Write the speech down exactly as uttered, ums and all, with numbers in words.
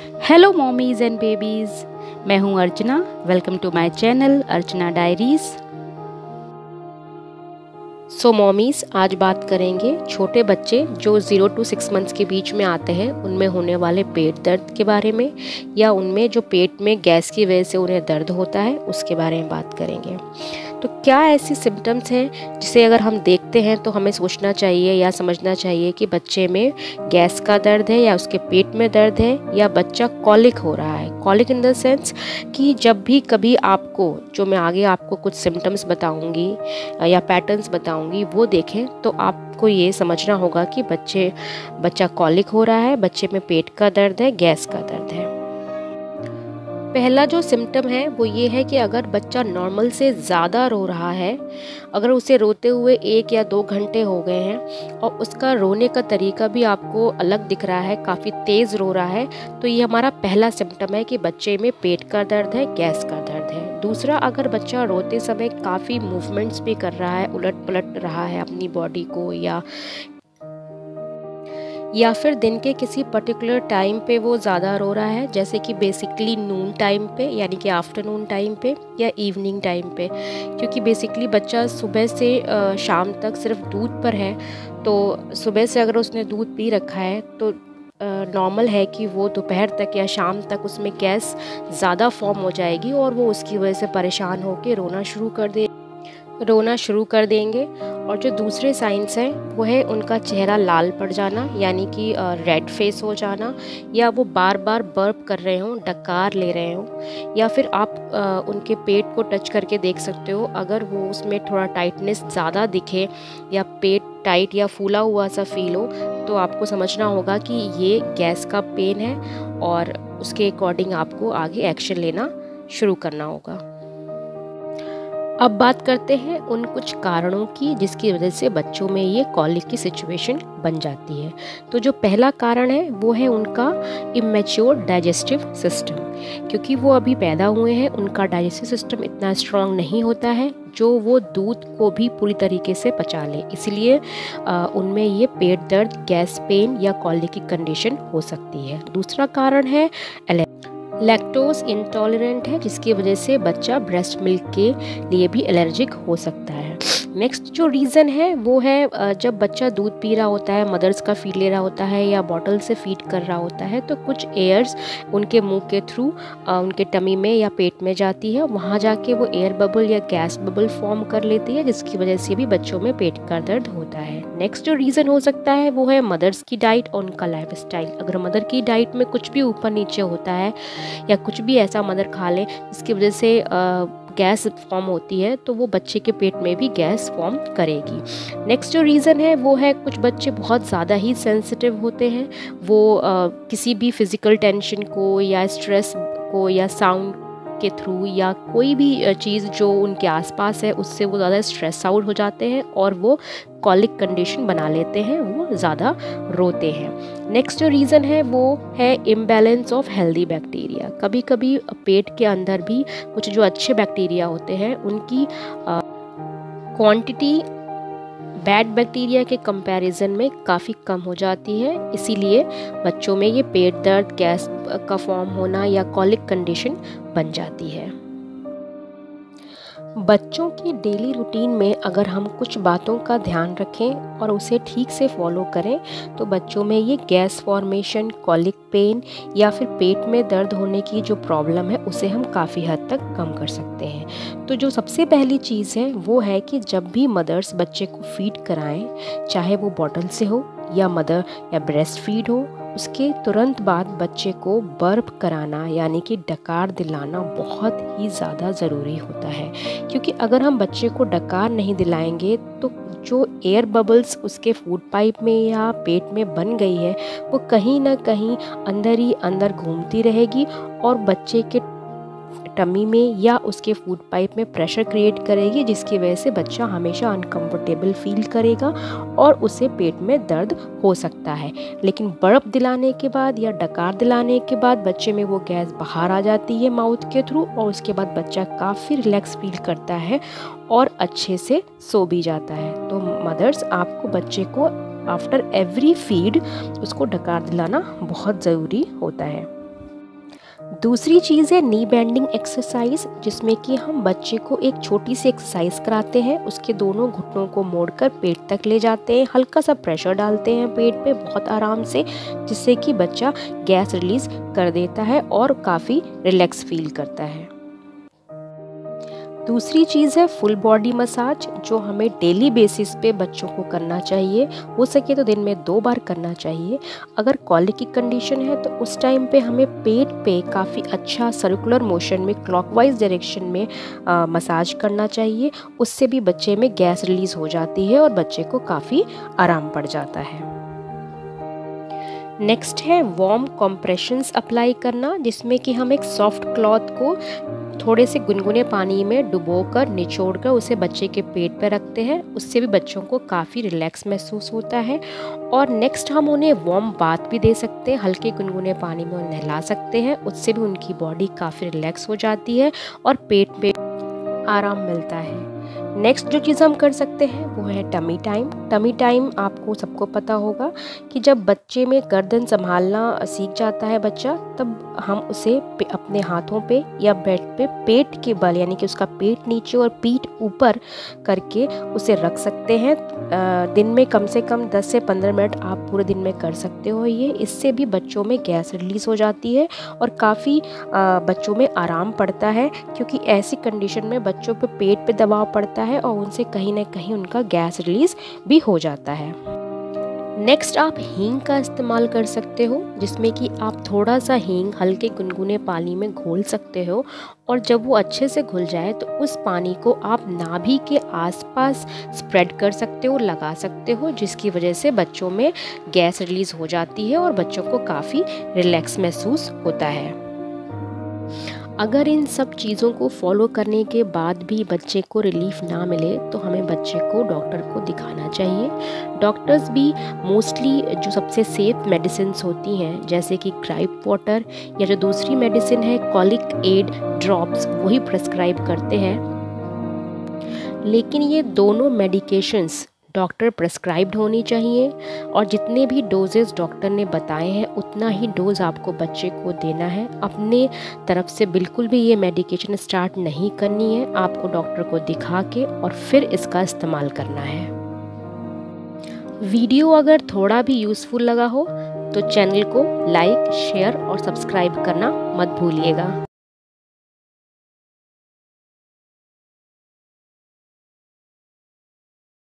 Hello mommies and babies, मैं हूं Archana. Welcome to my channel Archana diaries. So mommies, आज बात करेंगे छोटे बच्चे जो ज़ीरो टू सिक्स मंथ्स के बीच में आते हैं उनमें होने वाले पेट दर्द के बारे में, या उनमें जो पेट में गैस की वजह से उन्हें दर्द होता है उसके बारे में बात करेंगे। तो क्या ऐसी सिम्टम्स हैं जिसे अगर हम देखते हैं तो हमें सोचना चाहिए या समझना चाहिए कि बच्चे में गैस का दर्द है या उसके पेट में दर्द है या बच्चा कॉलिक हो रहा है। कॉलिक इन द सेंस कि जब भी कभी आपको, जो मैं आगे आपको कुछ सिम्टम्स बताऊंगी या पैटर्न्स बताऊंगी, वो देखें तो आपको ये समझना होगा कि बच्चे बच्चा कॉलिक हो रहा है, बच्चे में पेट का दर्द है, गैस का दर्द है। पहला जो सिम्टम है वो ये है कि अगर बच्चा नॉर्मल से ज़्यादा रो रहा है, अगर उसे रोते हुए एक या दो घंटे हो गए हैं और उसका रोने का तरीका भी आपको अलग दिख रहा है, काफ़ी तेज़ रो रहा है, तो ये हमारा पहला सिम्टम है कि बच्चे में पेट का दर्द है, गैस का दर्द है। दूसरा, अगर बच्चा रोते समय काफ़ी मूवमेंट्स भी कर रहा है, उलट पलट रहा है अपनी बॉडी को, या या फिर दिन के किसी पर्टिकुलर टाइम पे वो ज़्यादा रो रहा है, जैसे कि बेसिकली नून टाइम पे, यानी कि आफ्टरनून टाइम पे या इवनिंग टाइम पे, क्योंकि बेसिकली बच्चा सुबह से शाम तक सिर्फ दूध पर है, तो सुबह से अगर उसने दूध पी रखा है तो नॉर्मल है कि वो दोपहर तक या शाम तक उसमें गैस ज़्यादा फॉर्म हो जाएगी और वो उसकी वजह से परेशान होकर रोना शुरू कर दे रोना शुरू कर देंगे। और जो दूसरे साइंस हैं वो है उनका चेहरा लाल पड़ जाना, यानी कि रेड फेस हो जाना, या वो बार बार बर्प कर रहे हों, डकार ले रहे हों, या फिर आप आ, उनके पेट को टच करके देख सकते हो। अगर वो उसमें थोड़ा टाइटनेस ज़्यादा दिखे या पेट टाइट या फूला हुआ सा फील हो तो आपको समझना होगा कि ये गैस का पेन है और उसके अकॉर्डिंग आपको आगे एक्शन लेना शुरू करना होगा। अब बात करते हैं उन कुछ कारणों की जिसकी वजह से बच्चों में ये कॉलिक की सिचुएशन बन जाती है। तो जो पहला कारण है वो है उनका इमेच्योर डाइजेस्टिव सिस्टम, क्योंकि वो अभी पैदा हुए हैं, उनका डाइजेस्टिव सिस्टम इतना स्ट्रांग नहीं होता है जो वो दूध को भी पूरी तरीके से पचा ले, इसलिए उनमें ये पेट दर्द, गैस पेन या कॉलिक की कंडीशन हो सकती है। दूसरा कारण है लैक्टोज इंटॉलरेंट है, जिसकी वजह से बच्चा ब्रेस्ट मिल्क के लिए भी एलर्जिक हो सकता है। नेक्स्ट जो रीज़न है वो है जब बच्चा दूध पी रहा होता है, मदर्स का फीड ले रहा होता है या बॉटल से फीड कर रहा होता है, तो कुछ एयर्स उनके मुंह के थ्रू उनके टमी में या पेट में जाती है, वहाँ जाके वो एयर बबल या गैस बबल फॉर्म कर लेती है, जिसकी वजह से भी बच्चों में पेट का दर्द होता है। नेक्स्ट जो रीज़न हो सकता है वो है मदर्स की डाइट और उनका लाइफ स्टाइल। अगर मदर की डाइट में कुछ भी ऊपर नीचे होता है या कुछ भी ऐसा मदर खा ले जिसकी वजह से आ, गैस फॉर्म होती है, तो वो बच्चे के पेट में भी गैस फॉर्म करेगी। नेक्स्ट जो रीज़न है वो है कुछ बच्चे बहुत ज़्यादा ही सेंसिटिव होते हैं, वो आ, किसी भी फिज़िकल टेंशन को या स्ट्रेस को या साउंड के थ्रू या कोई भी चीज़ जो उनके आसपास है उससे वो ज़्यादा स्ट्रेस आउट हो जाते हैं और वो कॉलिक कंडीशन बना लेते हैं, वो ज़्यादा रोते हैं। नेक्स्ट जो रीज़न है वो है इम्बैलेंस ऑफ हेल्दी बैक्टीरिया। कभी कभी पेट के अंदर भी कुछ जो अच्छे बैक्टीरिया होते हैं उनकी क्वांटिटी बैड बैक्टीरिया के कंपैरिजन में काफ़ी कम हो जाती है, इसीलिए बच्चों में ये पेट दर्द, गैस का फॉर्म होना या कॉलिक कंडीशन बन जाती है। बच्चों की डेली रूटीन में अगर हम कुछ बातों का ध्यान रखें और उसे ठीक से फॉलो करें तो बच्चों में ये गैस फॉर्मेशन, कॉलिक पेन या फिर पेट में दर्द होने की जो प्रॉब्लम है उसे हम काफ़ी हद तक कम कर सकते हैं। तो जो सबसे पहली चीज़ है वो है कि जब भी मदर्स बच्चे को फीड कराएं, चाहे वो बॉटल से हो या मदर या ब्रेस्ट फीड हो, उसके तुरंत बाद बच्चे को बर्प कराना यानी कि डकार दिलाना बहुत ही ज़्यादा ज़रूरी होता है, क्योंकि अगर हम बच्चे को डकार नहीं दिलाएंगे तो जो एयर बबल्स उसके फूड पाइप में या पेट में बन गई है वो कहीं ना कहीं अंदर ही अंदर घूमती रहेगी और बच्चे के टमी में या उसके फूड पाइप में प्रेशर क्रिएट करेगी, जिसकी वजह से बच्चा हमेशा अनकंफर्टेबल फील करेगा और उसे पेट में दर्द हो सकता है। लेकिन बर्फ दिलाने के बाद या डकार दिलाने के बाद बच्चे में वो गैस बाहर आ जाती है माउथ के थ्रू और उसके बाद बच्चा काफ़ी रिलैक्स फील करता है और अच्छे से सो भी जाता है। तो मदर्स, आपको बच्चे को आफ्टर एवरी फीड उसको डकार दिलाना बहुत ज़रूरी होता है। दूसरी चीज़ है नी बेंडिंग एक्सरसाइज, जिसमें कि हम बच्चे को एक छोटी सी एक्सरसाइज कराते हैं। उसके दोनों घुटनों को मोड़कर पेट तक ले जाते हैं, हल्का सा प्रेशर डालते हैं पेट पे बहुत आराम से, जिससे कि बच्चा गैस रिलीज कर देता है और काफ़ी रिलैक्स फील करता है। दूसरी चीज़ है फुल बॉडी मसाज, जो हमें डेली बेसिस पे बच्चों को करना चाहिए। हो सके तो दिन में दो बार करना चाहिए। अगर कॉलिक की कंडीशन है तो उस टाइम पे हमें पेट पे काफ़ी अच्छा सर्कुलर मोशन में क्लॉकवाइज डायरेक्शन में आ, मसाज करना चाहिए। उससे भी बच्चे में गैस रिलीज़ हो जाती है और बच्चे को काफ़ी आराम पड़ जाता है। नेक्स्ट है वार्म कॉम्प्रेशंस अप्लाई करना, जिसमें कि हम एक सॉफ्ट क्लॉथ को थोड़े से गुनगुने पानी में डुबोकर निचोड़कर उसे बच्चे के पेट पर रखते हैं। उससे भी बच्चों को काफ़ी रिलैक्स महसूस होता है। और नेक्स्ट हम उन्हें वार्म बाथ भी दे सकते हैं, हल्के गुनगुने पानी में उन्हें नहला सकते हैं। उससे भी उनकी बॉडी काफ़ी रिलैक्स हो जाती है और पेट पे आराम मिलता है। नेक्स्ट जो चीज़ हम कर सकते हैं वो है टमी टाइम। टमी टाइम आपको सबको पता होगा कि जब बच्चे में गर्दन संभालना सीख जाता है बच्चा, तब हम उसे अपने हाथों पे या बेड पे पेट के बल, यानी कि उसका पेट नीचे और पीठ ऊपर करके उसे रख सकते हैं। दिन में कम से कम दस से पंद्रह मिनट आप पूरे दिन में कर सकते हो ये। इससे भी बच्चों में गैस रिलीज़ हो जाती है और काफ़ी बच्चों में आराम पड़ता है, क्योंकि ऐसी कंडीशन में बच्चों पे पेट पे दबाव पड़ता है और उनसे कहीं ना कहीं उनका गैस रिलीज़ भी हो जाता है। नेक्स्ट आप हींग का इस्तेमाल कर सकते हो, जिसमें कि आप थोड़ा सा हींग हल्के गुनगुने पानी में घोल सकते हो और जब वो अच्छे से घुल जाए तो उस पानी को आप नाभि के आसपास स्प्रेड कर सकते हो, लगा सकते हो, जिसकी वजह से बच्चों में गैस रिलीज़ हो जाती है और बच्चों को काफ़ी रिलैक्स महसूस होता है। अगर इन सब चीज़ों को फॉलो करने के बाद भी बच्चे को रिलीफ ना मिले तो हमें बच्चे को डॉक्टर को दिखाना चाहिए। डॉक्टर्स भी मोस्टली जो सबसे सेफ मेडिसिन होती हैं, जैसे कि ग्राइप वाटर या जो दूसरी मेडिसिन है कॉलिक एड ड्रॉप्स, वही प्रेस्क्राइब करते हैं। लेकिन ये दोनों मेडिकेशंस डॉक्टर प्रेस्क्राइब्ड होनी चाहिए और जितने भी डोजेस डॉक्टर ने बताए हैं उतना ही डोज आपको बच्चे को देना है। अपने तरफ से बिल्कुल भी ये मेडिकेशन स्टार्ट नहीं करनी है, आपको डॉक्टर को दिखा के और फिर इसका इस्तेमाल करना है। वीडियो अगर थोड़ा भी यूज़फुल लगा हो तो चैनल को लाइक, शेयर और सब्सक्राइब करना मत भूलिएगा।